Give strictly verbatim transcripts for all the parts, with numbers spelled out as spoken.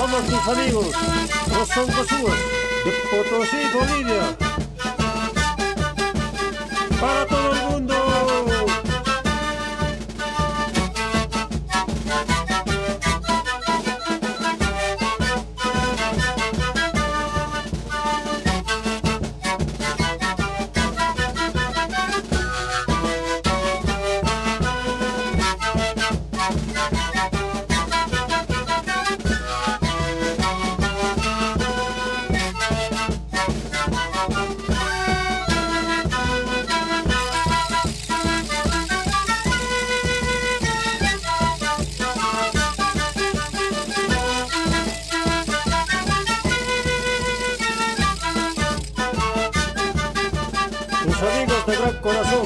Somos tus amigos, los Soncosuas, de Potosí, Bolivia. Para todo el mundo. Tus amigos de gran corazón,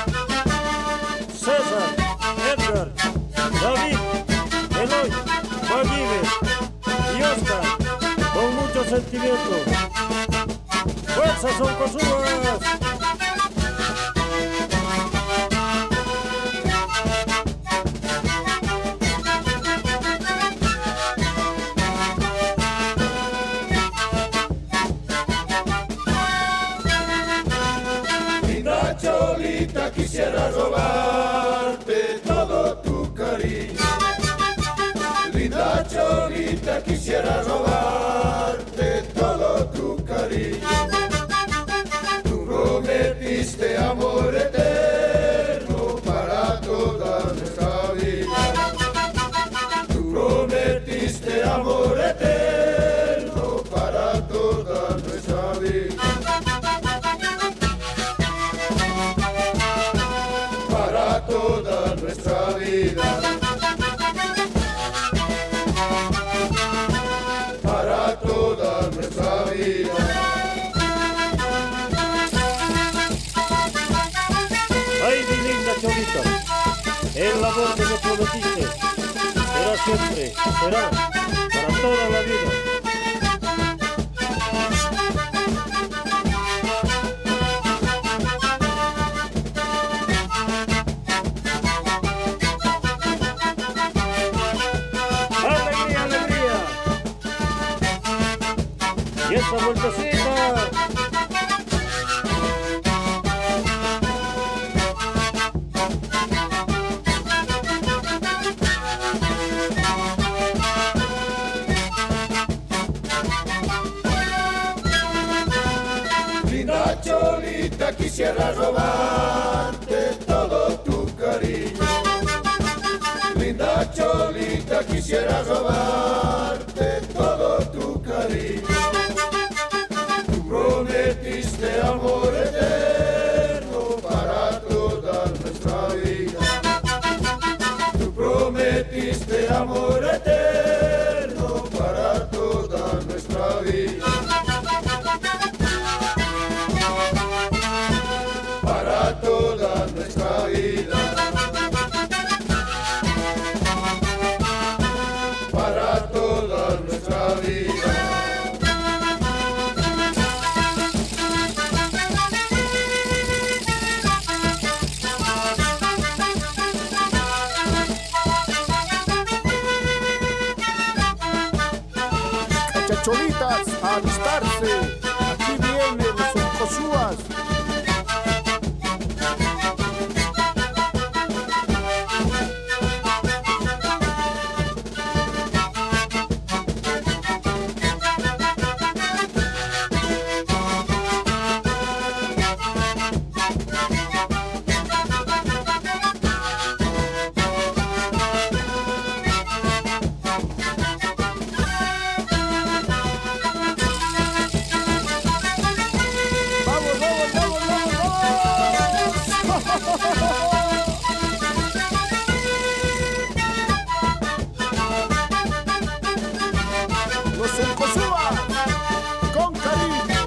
César, Edgar, David, Eloy, Guaguibe y Oscar, con mucho sentimiento. ¡Fuerza, Soncosuas! Cholita, quisiera robarte todo tu cariño. Linda Cholita, quisiera robarte todo tu cariño. Tú prometiste amor eterno para toda nuestra vida. Tú prometiste amor eterno para toda nuestra vida. Toda nuestra vida, para toda nuestra vida. Ay, mi linda Cholita, el amor que me prometiste será siempre, será para toda la vida. Y esa vueltecita. Linda Cholita, quisiera robarte todo tu cariño. Linda Cholita, quisiera robarte todo tu cariño. Prometiste amor eterno para toda nuestra vida. Tú prometiste amor eterno para toda nuestra vida. Para toda nuestra vida. Para toda nuestra vida. Cholitas, a alistarse, aquí vienen los Soncosuas. Los Soncosuas, con cariño.